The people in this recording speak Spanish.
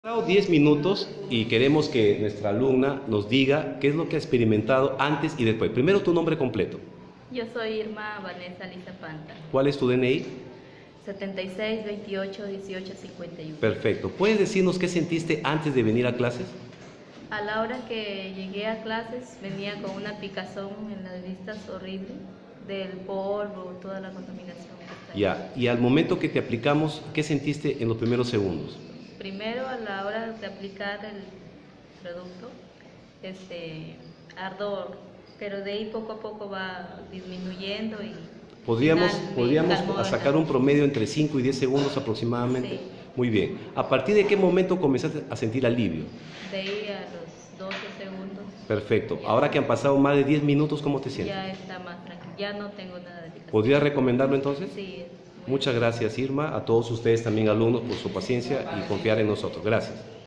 Pasado 10 minutos y queremos que nuestra alumna nos diga qué es lo que ha experimentado antes y después. Primero tu nombre completo. Yo soy Irma Vanessa Lisa Panta. ¿Cuál es tu DNI? 76 28 18 51. Perfecto. ¿Puedes decirnos qué sentiste antes de venir a clases? A la hora que llegué a clases venía con una picazón en las vistas horrible del polvo, toda la contaminación que está ahí. Ya. Y al momento que te aplicamos, ¿qué sentiste en los primeros segundos? Primero, a la hora de aplicar el producto, ardor, pero de ahí poco a poco va disminuyendo y Podríamos calmó sacar un promedio entre 5 y 10 segundos aproximadamente. Sí. Muy bien. ¿A partir de qué momento comenzaste a sentir alivio? De ahí a los 12 segundos. Perfecto. Ahora que han pasado más de 10 minutos, ¿cómo te sientes? Ya está más tranquilo, ya no tengo nada de picazón. ¿Podrías recomendarlo entonces? Sí. Muchas gracias, Irma. A todos ustedes también, alumnos, por su paciencia y confiar en nosotros. Gracias.